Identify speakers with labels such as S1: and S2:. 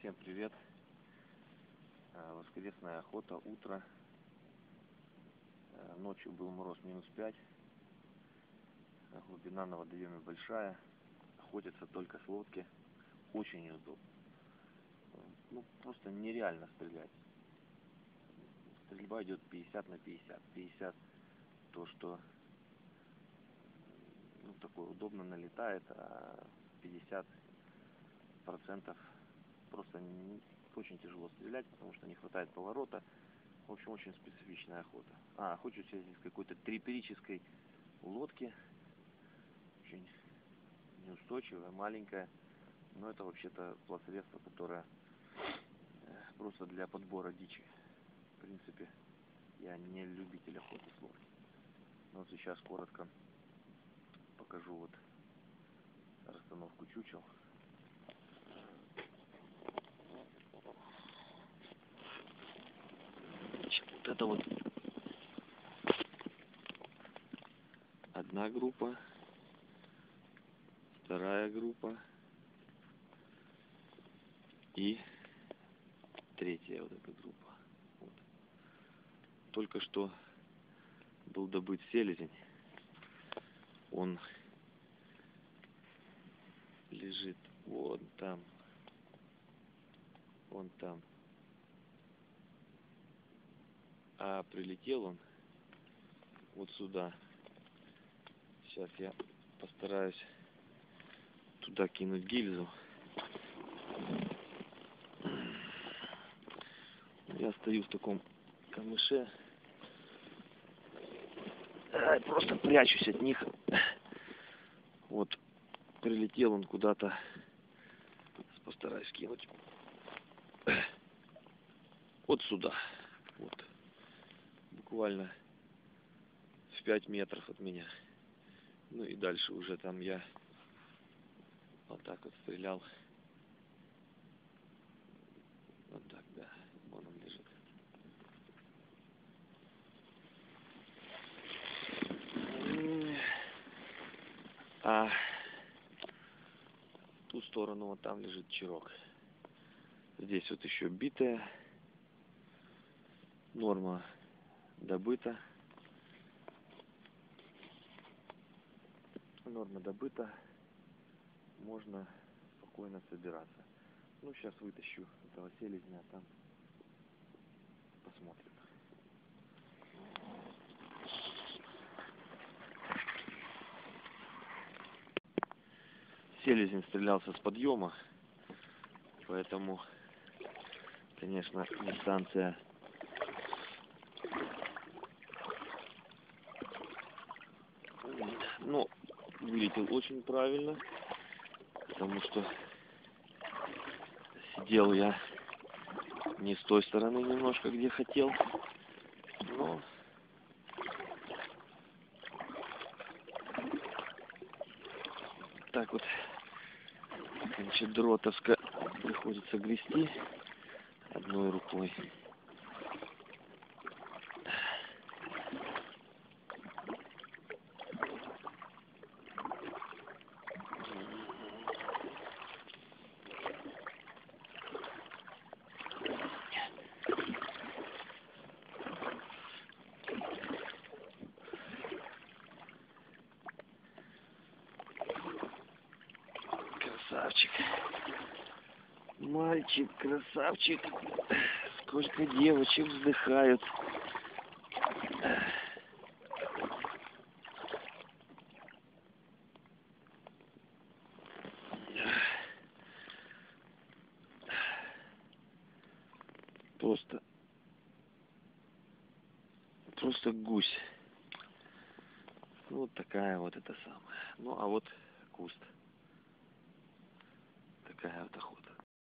S1: Всем привет! Воскресная охота, утро. Ночью был мороз -5. Глубина на водоеме большая. Охотятся только с лодки. Очень неудобно. Ну, просто нереально стрелять. Стрельба идет 50 на 50. 50 то, что такое удобно налетает, а 50% просто очень тяжело стрелять, потому что не хватает поворота. В общем, очень специфичная охота. Охочусь я здесь какой-то триперической лодки. Очень неустойчивая, маленькая. Но это вообще-то плотсредство, которое просто для подбора дичи. В принципе, я не любитель охоты с лодки. Но вот сейчас коротко покажу вот расстановку чучел. Вот это вот одна группа, вторая группа и третья вот эта группа. Вот. Только что был добыт селезень. Он лежит вон там. Вон там. А прилетел он вот сюда. Сейчас я постараюсь туда кинуть гильзу. Я стою в таком камыше. Просто прячусь от них. Вот прилетел он куда-то. Постараюсь кинуть. Вот сюда. Вот. Буквально в 5 метров от меня. Ну и дальше уже там я вот так вот стрелял. Вот так, да. Вон он лежит. А в ту сторону вот там лежит черок. Здесь вот еще битая. Норма добыта. Норма добыта. Можно спокойно собираться. Ну, сейчас вытащу этого селезня, а там посмотрим. Селезень стрелялся с подъема, поэтому, конечно, дистанция вылетел очень правильно, потому что сидел я не с той стороны немножко, где хотел, но так вот, значит, дротовска приходится грести одной рукой. Красавчик. Мальчик, красавчик. Сколько девочек вздыхают. Просто гусь. Вот такая вот это самая. Ну а вот куст. Такая вот охота.